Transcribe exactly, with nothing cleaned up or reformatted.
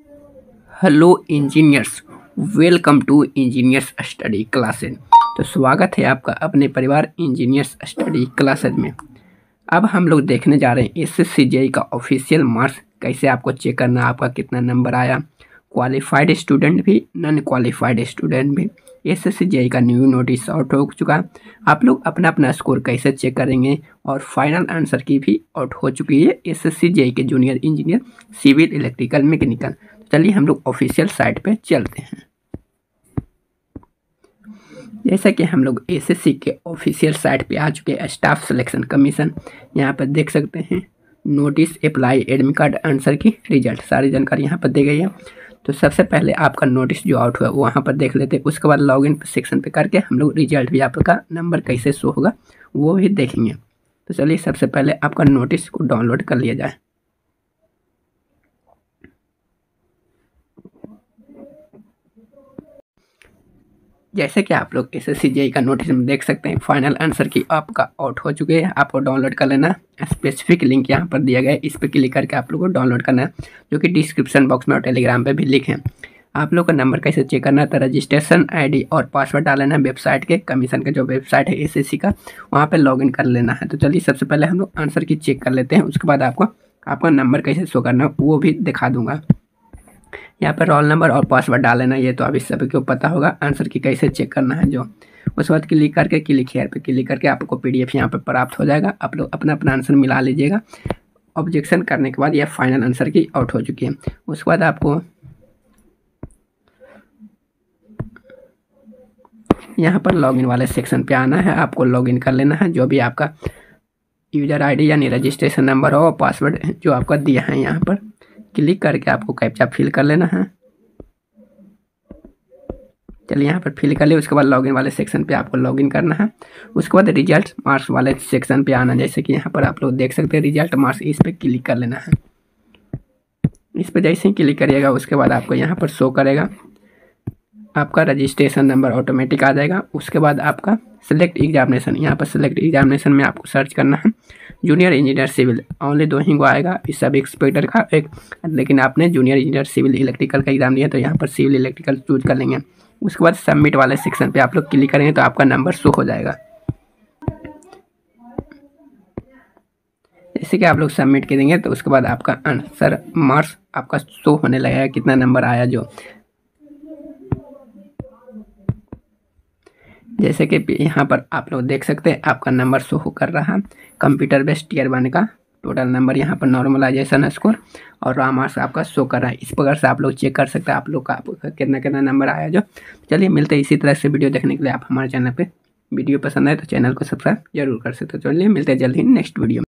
Hello engineers, welcome to engineers study classes. तो स्वागत है आपका अपने परिवार इंजीनियर्स स्टडी क्लासेज में। अब हम लोग देखने जा रहे हैं एसएससी जेईई का ऑफिशियल मार्क्स कैसे आपको चेक करना, आपका कितना नंबर आया, क्वालिफाइड स्टूडेंट भी, नॉन क्वालिफाइड स्टूडेंट भी। एसएससी जेईई का न्यू नोटिस आउट हो चुका है। आप लोग अपना अपना स्कोर कैसे चेक करेंगे और फाइनल आंसर की भी आउट हो चुकी है एसएससी जेईई के junior engineer civil, electrical, mechanical. चलिए हम लोग ऑफिशियल साइट पे चलते हैं। जैसा कि हम लोग एसएससी के ऑफिशियल साइट पे आ चुके हैं, स्टाफ सिलेक्शन कमीशन, यहाँ पर देख सकते हैं notice, apply, admit card, answer key result, सारी जानकारी यहाँ पर दी गई है। तो सबसे पहले आपका नोटिस जो आउट हुआ वो वहाँ पर देख लेते हैं। उसके बाद लॉगिन सेक्शन पे करके हम लोग रिजल्ट भी आपका नंबर कैसे शो होगा वो भी देखेंगे। तो चलिए सबसे पहले आपका नोटिस को डाउनलोड कर लिया जाए। जैसे कि आप लोग एसएससी जेईई का नोटिस में देख सकते हैं, फाइनल आंसर की आपका आउट हो चुके हैं। आपको डाउनलोड कर लेना, स्पेसिफिक लिंक यहाँ पर दिया गया है, इस पर क्लिक करके आप लोग को डाउनलोड करना है, जो कि डिस्क्रिप्शन बॉक्स में और टेलीग्राम पे भी लिखे हैं। आप लोग का नंबर कैसे चेक करना है, तो रजिस्ट्रेशन आईडी और पासवर्ड डालना है वेबसाइट के, कमीशन का जो वेबसाइट है एसएससी का, वहाँ पर लॉगिन कर लेना है। तो चलिए सबसे पहले हम लोग आंसर की चेक कर लेते हैं, उसके बाद आपको आपका नंबर कैसे शो करना है वो भी दिखा दूंगा। यहाँ पर रोल नंबर और पासवर्ड डालना, ये तो अभी सभी को पता होगा। आंसर की कैसे चेक करना है जो, उसके बाद क्लिक करके क्लिक हेयर पे क्लिक करके आपको पीडीएफ यहाँ पर प्राप्त हो जाएगा। आप लोग अपना अपना आंसर मिला लीजिएगा। ऑब्जेक्शन करने के बाद यह फाइनल आंसर की आउट हो चुकी है। उसके बाद आपको यहाँ पर लॉगिन वाले सेक्शन पे आना है, आपको लॉगिन कर लेना है। जो भी आपका यूजर आईडी यानी रजिस्ट्रेशन नंबर हो, पासवर्ड जो आपका दिया है, यहाँ पर क्लिक करके आपको कैप्चा फिल कर लेना है। चलिए यहाँ पर फिल कर ले। उसके बाद लॉगिन वाले सेक्शन पे आपको लॉगिन करना है। उसके बाद रिजल्ट मार्क्स वाले सेक्शन पे आना, जैसे कि यहाँ पर आप लोग देख सकते हैं रिजल्ट मार्क्स, इस पर क्लिक कर लेना है। इस पर जैसे ही क्लिक करिएगा उसके बाद आपको यहाँ पर शो करेगा, आपका रजिस्ट्रेशन नंबर ऑटोमेटिक आ जाएगा। उसके बाद आपका सिलेक्ट एग्जामिनेशन, यहाँ पर सिलेक्ट एग्जामिनेशन में आपको सर्च करना है जूनियर इंजीनियर सिविल, ओनली दो ही को आएगा इस सब एक्सपेक्टर का एक, लेकिन आपने जूनियर इंजीनियर सिविल इलेक्ट्रिकल का एग्जाम दिया तो यहाँ पर सिविल इलेक्ट्रिकल चूज कर लेंगे। उसके बाद सबमिट वाले सेक्शन पे आप लोग क्लिक करेंगे तो आपका नंबर शो हो जाएगा। जैसे कि आप लोग सबमिट करेंगे तो उसके बाद आपका आंसर मार्क्स आपका शो होने लगेगा, कितना नंबर आया जो। जैसे कि यहाँ पर आप लोग देख सकते हैं आपका नंबर शो कर रहा है। कंप्यूटर बेस्ड टीयर वन का टोटल नंबर, यहाँ पर नॉर्मलाइजेशन स्कोर और रॉ मार्क्स आपका शो कर रहा है। इस प्रकार से आप लोग चेक कर सकते हैं आप लोग का आपका कितना कितना नंबर आया जो। चलिए मिलते हैं इसी तरह से वीडियो देखने के लिए। आप हमारे चैनल पे वीडियो पसंद आए तो चैनल को सब्सक्राइब जरूर कर सकते हो। चलिए मिलते हैं जल्द ही नेक्स्ट वीडियो में।